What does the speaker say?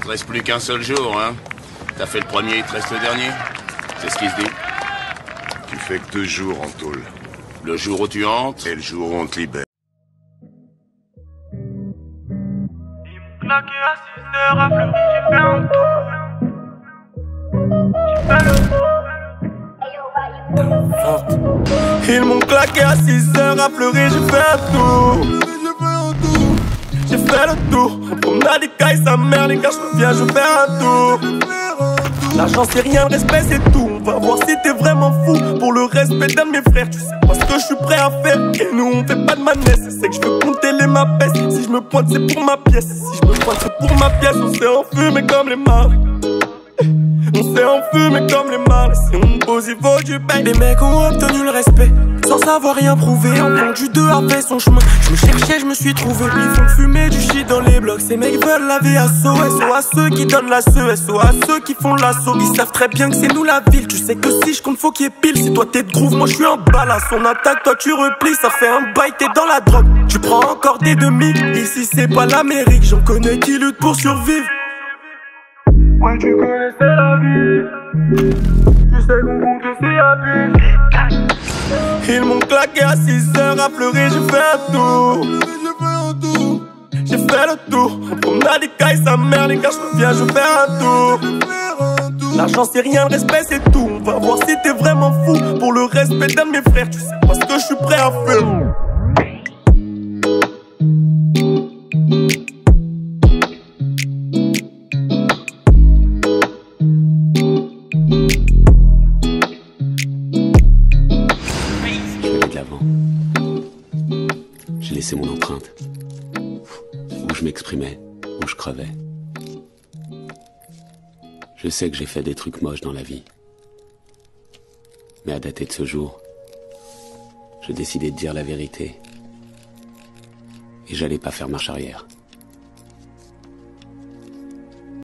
te reste plus qu'un seul jour, hein. T'as fait le premier, il te reste le dernier. C'est ce qui se dit. Tu fais que 2 jours en tôle. Le jour où tu entres... Et le jour où on te libère. Claqué à 6 heures à Fleury, j'ai fait un tour. J'ai fait le tour. Ils m'ont claqué à 6 heures à Fleury, j'ai fait un tour. J'ai fait le tour. On a des cailles, sa mère, les gars, je reviens, je fais un tour. L'argent c'est rien, le respect c'est tout. On va voir si t'es vraiment fou. Pour le respect d'un de mes frères, tu sais pas ce que je suis prêt à faire. Et nous on fait pas de manesse, c'est que je veux compter les mapes. Si je me pointe c'est pour ma pièce. Si je me pointe c'est pour ma pièce. On s'est enfumé comme les mares. On s'est enfumé comme les mâles. Si on me pose, il faut du pain. Les mecs ont obtenu le respect sans savoir rien prouver. Un plan du 2 a fait son chemin. Je me cherchais, je me suis trouvé. Ils font fumer du shit dans les blocs. Ces mecs veulent la vie à SO. SO à ceux qui donnent la SO. SO à ceux qui font l'assaut. Ils savent très bien que c'est nous la ville. Tu sais que si je compte, faut qu'il y ait pile. Si toi t'es de groove, moi je suis un balasse. On attaque, toi tu replies. Ça fait un bail, t'es dans la drogue. Tu prends encore des demi. Ici c'est pas l'Amérique. J'en connais qui luttent pour survivre. Ouais, tu connaissais la vie. Tu sais qu'on compte ses abus. Ils m'ont claqué à 6 heures à pleurer, j'ai fait un tour. J'ai fait le tour. On a des cailles, sa mère, les gars, je reviens, je fais un tour. L'argent c'est rien, le respect c'est tout. On va voir si t'es vraiment fou. Pour le respect d'un de mes frères, tu sais pas ce que je suis prêt à faire. J'ai laissé mon empreinte. Où je m'exprimais, où je crevais. Je sais que j'ai fait des trucs moches dans la vie. Mais à dater de ce jour, je décidais de dire la vérité. Et j'allais pas faire marche arrière.